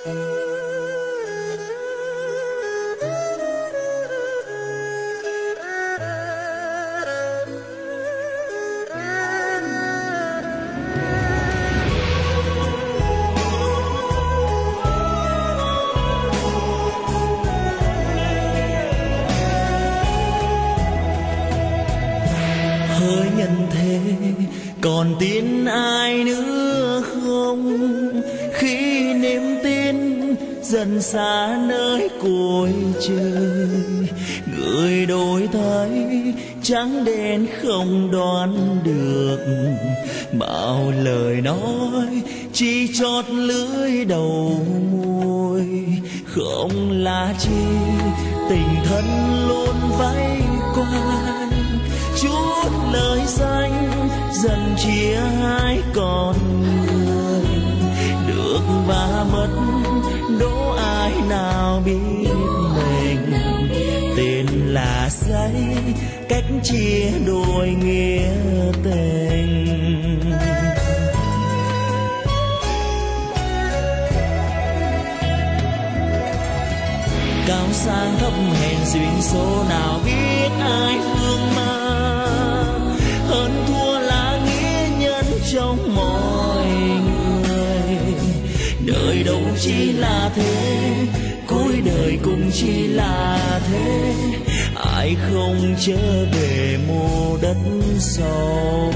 Hỡi nhân thế còn tin ai nữa không, khi niềm tin dần xa nơi cuối trời. Người đổi thay chẳng đến không đoán được, bao lời nói chỉ chót lưỡi đầu môi. Không là chi tình thân luôn vây quanh, chút lời danh dần chia hai con người. Được và mất đố ai nào biết mình, tên là giấy cách chia đôi nghĩa tình. Cao sang thấp hèn duyên số nào biết ai phương mang, hơn thua là nghĩa nhân trong mọi người. Đời đâu chỉ là thế, cuối đời cũng chỉ là thế, ai không trở về mô đất sâu.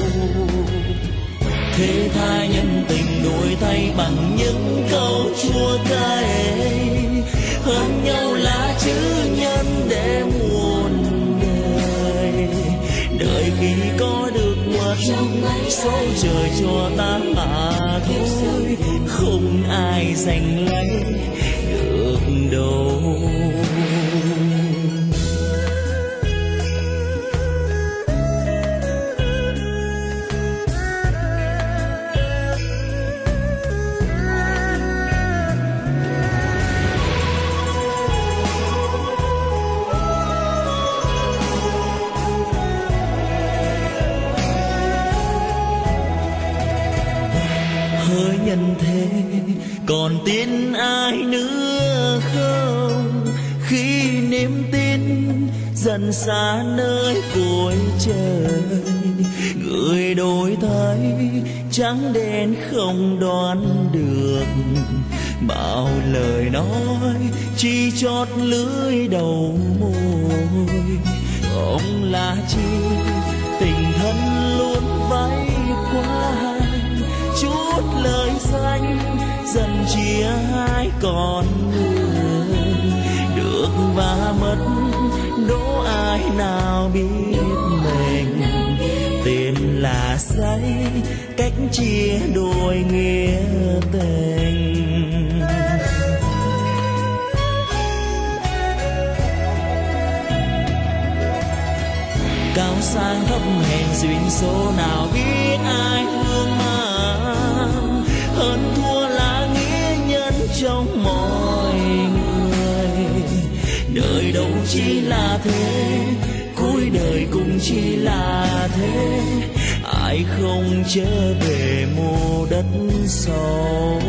Thế tha nhân tình đổi thay bằng những câu chua cay, hơn nhau là chữ nhân để muôn đời. Đời khi có được mất, số trời cho ta mà thôi, không ai giành lấy được đâu. Hỡi nhân thế còn tin ai nữa không, khi niềm tin dần xa nơi cuối trời. Người đổi thay chẳng đến không đoán được, bao lời nói chỉ chót lưỡi đầu môi. Ông là chi tình thân luôn vây quanh, chút lời danh dần chia hai con người. Được và mất đố ai nào biết mình, tên là giấy cách chia đôi nghĩa tình. Cao sang thấp hèn duyên số nào biết ai phương mang, hơn thua là nghĩa nhân trong mọi người. Đời đâu chỉ là thế, cuối đời cũng chỉ là thế, ai không trở về mô đất sâu.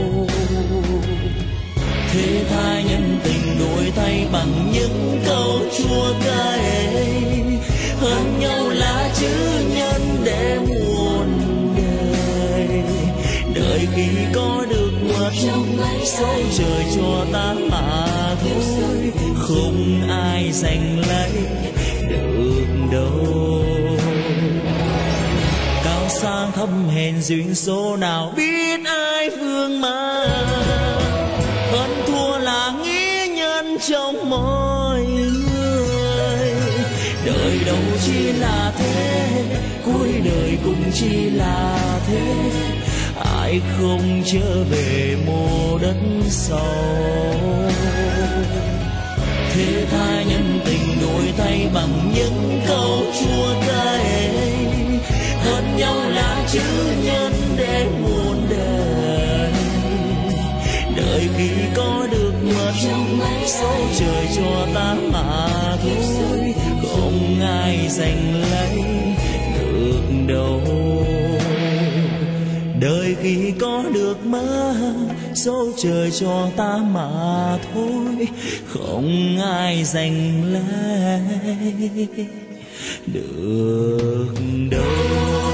Thế tha nhân tình đổi thay bằng những câu chua cay, hơn nhau là chữ nhân để muôn đời. Đời khi có được mất, số trời cho ta mà thôi, không ai giành lấy được đâu. Cao sang thấp hèn duyên số nào biết ai vương mang, hơn thua là nghĩa nhân trong mọi người. Đời đâu chỉ là thế, cuối đời cũng chỉ là thế, ai không trở về mô đất sâu. Thế tha nhân tình đổi thay bằng những câu chua cay, hơn nhau là chữ nhân để muôn đời. Đời khi có được mất, số trời cho ta mà thôi, không ai giành lấy được đâu. đời khi có được mơ số trời cho ta mà thôi, không ai giành lấy được đâu.